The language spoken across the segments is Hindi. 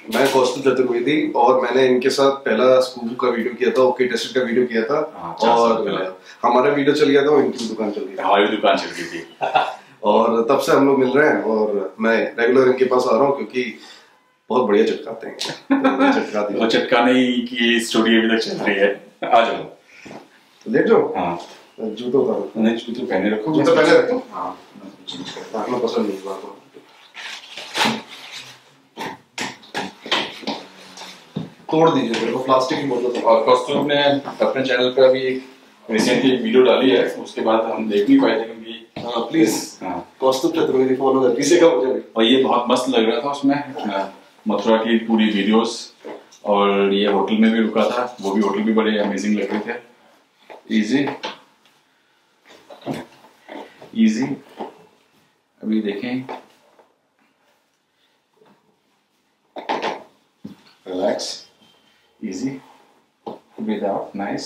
मैं कौस्तुभ चतुर्वेदी और मैंने इनके साथ पहला स्कूल का वीडियो किया था, ओके टेस्टेड का वीडियो किया था। और हमारा वीडियो चल गया था, इनकी दुकान चल गई, हमारी दुकान चल गई थी। और तब से हम लोग मिल रहे हैं और मैं रेगुलर इनके पास आ रहा हूँ क्योंकि बहुत बढ़िया चटकाते हैं। वो चटकाने की स्टोरी अभी तक चल रही है। आ जाओ, लेट जाओ। हाँ, जूतों का नहीं, जूते पहने रखो, जूते पहने रखो। हाँ, पसंद नहीं हुआ तो तोड़ दीजिए मेरे को प्लास्टिक की बोतल। और कौस्तुभ ने अपने चैनल पे अभी एक रिसेंटली वीडियो डाली है, उसके बाद हम देख नहीं पाए थे क्योंकि प्लीज कौस्तुभ चतुर्वेदी फॉलो कर दीजिएगा मुझे। और ये बहुत मस्त लग रहा था उसमें, मथुरा की पूरी वीडियोस, और ये होटल में भी रुका था, वो भी होटल भी बड़े अमेजिंग लग रहे थे। इजी इजी, अभी देखें, relax, easy, breathe out, nice.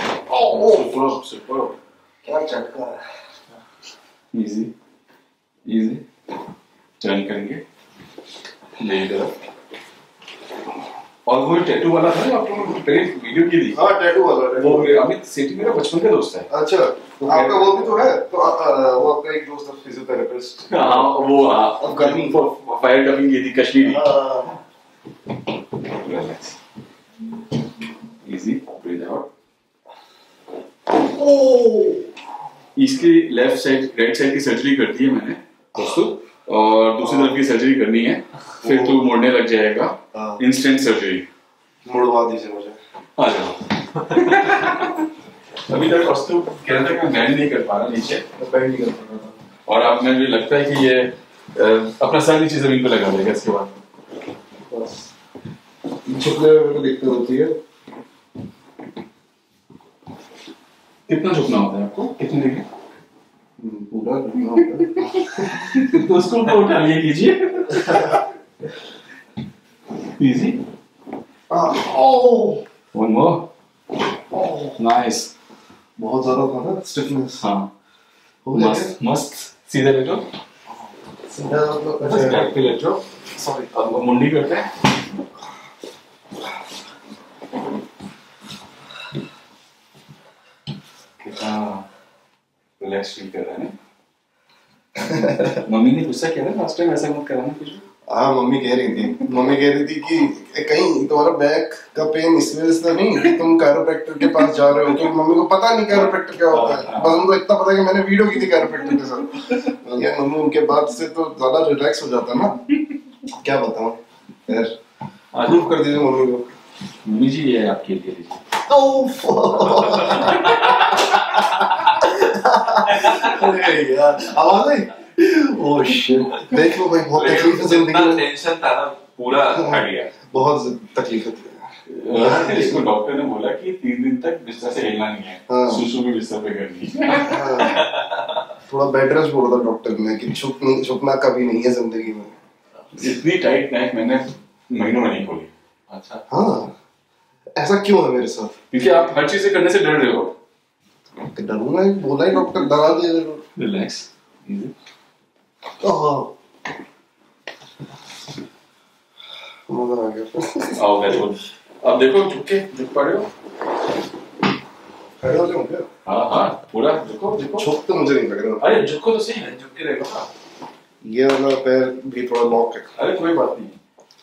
Super, क्या चटका है। इजी इजी, टर्न करेंगे मेरी तरफ। और वो टैटू वाला था जो आपको पहले वीडियो की थी। हाँ, टैटू वाला। वो अमित सेठी मेरा बचपन का दोस्त है। अच्छा, तो आपका वो भी तो है, तो वो आपका एक दोस्त है फिजियोथेरेपिस्ट। हाँ, वो अफगानी फायर डबिंग की थी, कश्मीरी। Easy, breathe out. इसकी लेफ्ट साइड, राइट साइड की सर्जरी कर दी है मैंने दोस्तों, और दूसरी तरफ की सर्जरी करनी है, फिर तू मुड़ने लग जाएगा। इंस्टेंट सर्जरी मुड़वा दीजिए मुझे। आ जाओ। अभी तक कौस्तुभ कह रहा था कि मैं बैंड नहीं कर पा रहा नीचे, बैंड नहीं कर पा रहा था, और अब मुझे लगता है कि ये अपना सर नीचे जमीन पे लगा देगा इसके बाद। बस झुकने में मेरे को दिक्कत होती है। कितना झुकना होता है आपको, कितनी डिग्री? पूरा झुकना होता है। तो उसको ऊपर उठा लिए कीजिए। Easy, one more, nice. बहुत ज्यादा था ना स्टिफनेस। हाँ, मस्त मस्त, सीधे लेटो, सीधा बैक पे लेटो। सॉरी, अब मुंडी करते हैं। रिलैक्स फील कर रहा है ना? मम्मी ने गुस्सा किया था लास्ट टाइम, ऐसा मत कराना कुछ भी। हाँ, मम्मी कह रही थी कि कहीं तुम्हारा बैक का पेन इस वजह से नहीं कि तुम कैरोप्रैक्टर के पास जा रहे हो, क्योंकि मम्मी को पता नहीं कैरोप्रैक्टर क्या होता है। बस उनको इतना पता है कि मैंने वीडियो की थी कैरोप्रैक्टर के साथ। यार मम्मी उनके बाद से तो ज्यादा रिलैक्स हो जाता ना, क्या बताऊं। यार प्रूफ कर दीजिए मम्मी को। मम्मी जी, ये आपके लिए लीजिए। अरे यार, आवाज आई। ओह शिट, देख लो भाई, बहुत तकलीफ है जिंदगी में। टेंशन था ना, पूरा हट गया। बहुत तकलीफ है। इसको डॉक्टर ने बोला कि 3 दिन तक बिस्तर से हिलना नहीं है, सुसु भी बिस्तर पे करनी है। थोड़ा बेड रेस्ट बोला था डॉक्टर ने कि झुकना कभी नहीं है जिंदगी में। इतनी टाइट नेक मैंने महीनों में नहीं खोली। अच्छा, हाँ, ऐसा क्यों है मेरे साथ? क्योंकि आप हर चीज से करने से डर रहे हो। डरूंगा, बोला ही डॉक्टर, डरा दिया। रिलैक्स, मजा आ गया। आओ वेरी गुड। अब देखो, झुक पा रहे हो? खड़े हो जाऊं क्या? हाँ हाँ, पूरा झुको। झुक तो मुझे नहीं लग रहा। अरे झुको तो सही है, झुक के रहेगा। ये वाला पैर भी थोड़ा लॉक है। अरे कोई बात नहीं,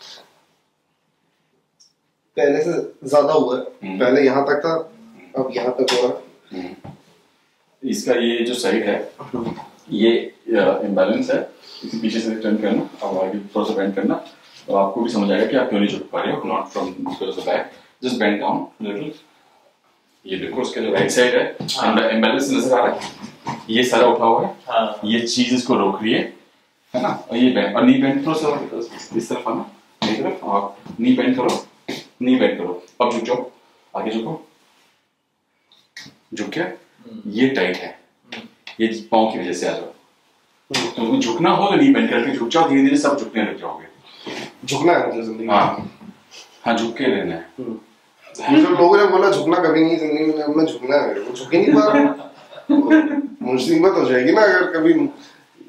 पहले से ज्यादा हुआ है। पहले यहाँ तक था, अब यहाँ तक हो रहा। इसका ये जो साइड है, ये इम्बैलेंस है, इसी पीछे से टर्न करना और आगे थोड़ा सा बेंड करना, तो आपको भी समझ आएगा कि आप क्यों नहीं झुक पा रहे हो। Not from because of the back, just bend down little. ये देखो, उसके जो राइट साइड है, इम्बैलेंस नजर आ रहा है, ये सारा उठा हुआ है। हाँ। ये चीज इसको रोक रही है ना, और ये बेंड, और नी बेंड थोड़ा सा इस तरफ आना, मेरी तरफ, और नी बेंड करो। अब झुक जाओ, आगे झुको, झुक गया। ये टाइट है, ये पाँव की वजह से आ जाओ। तो झुकना हो तो नी बेंड करके झुक जाओ, धीरे धीरे सब झुकने लग जाओगे। झुकना है मुझे जिंदगी में। हाँ, झुक के रहना है। मुझे लोगों ने बोला झुकना कभी नहीं जिंदगी में, अब मैं झुकना है, मेरे को झुक ही नहीं पा रहा। मुसीबत हो जाएगी ना अगर कभी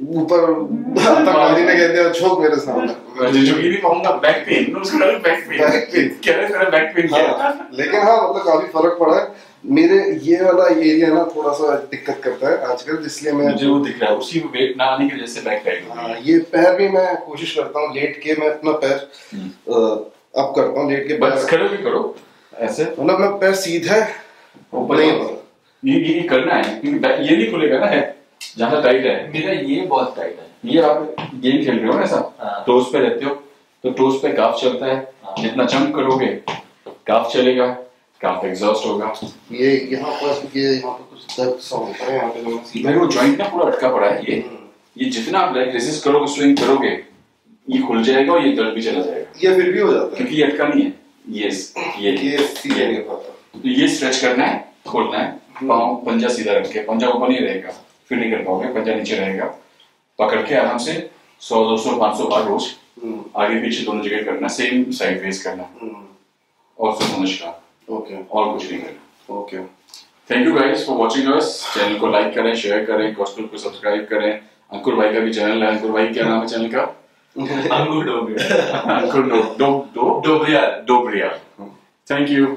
ऊपर काली ने कह दिया झोंक मेरे सामने। जो भी नहीं कहूंगा बैक पेन, उसको लगा बैक पेन, कह रहे तेरा बैक पेन क्या। लेकिन हाँ मतलब काफी फर्क पड़ा है। मेरे ये वाला एरिया ना थोड़ा सा दिक्कत करता है आजकल, इसलिए मैं मुझे वो दिख रहा है उसी वेट ना आने की वजह से बैक पेन। हाँ, ये पैर भी मैं कोशिश करता हूँ लेट के, मैं अपना पैर अप करता हूँ लेट के। बस खड़े भी करो ऐसे, मतलब मैं पैर सीधा ऊपर नहीं नहीं, ये करना है क्योंकि ये नहीं खुलेगा ना, है ज्यादा टाइट है। मेरा ये बहुत टाइट है। ये आप गेम खेल रहे हो ना ऐसा, टोस पे रहते हो तो टोस पे काफ चलता है, जितना जंप करोगे काफ चलेगा, काफ एग्जॉस्ट होगा। ये यहाँ पर यहाँ पर कुछ दर्द सा होता है यहाँ पे, तो मैं सीधा भाई वो जॉइंट ना पूरा अटका पड़ा है। ये जितना आप लाइक रेसिस्ट करोगे, स्विंग करोगे, ये खुल जाएगा और ये दर्द भी चला जाएगा। ये फिर भी हो जाता है क्योंकि ये अटका नहीं है। ये सीधा नहीं पाता। ये स्ट्रेच करना है, खोलना है, पाँव पंजा सीधा रख के, पंजा ऊपर नहीं रहेगा, फिर नहीं कर पाओगे, पंजा नीचे रहेगा, पकड़ के आराम से 100 200 500 बार रोज आगे पीछे दोनों जगह करना, सेम साइड फेस करना और फिर नमस्कार। ओके, और कुछ नहीं करना। Okay, thank you guys for watching us. Channel को लाइक करें, शेयर करें, कौस्तुभ को सब्सक्राइब करें। अंकुर भाई का भी चैनल है। अंकुर भाई क्या नाम है चैनल का? अंकुर डोबरिया। अंकुर डोबरिया। Thank you.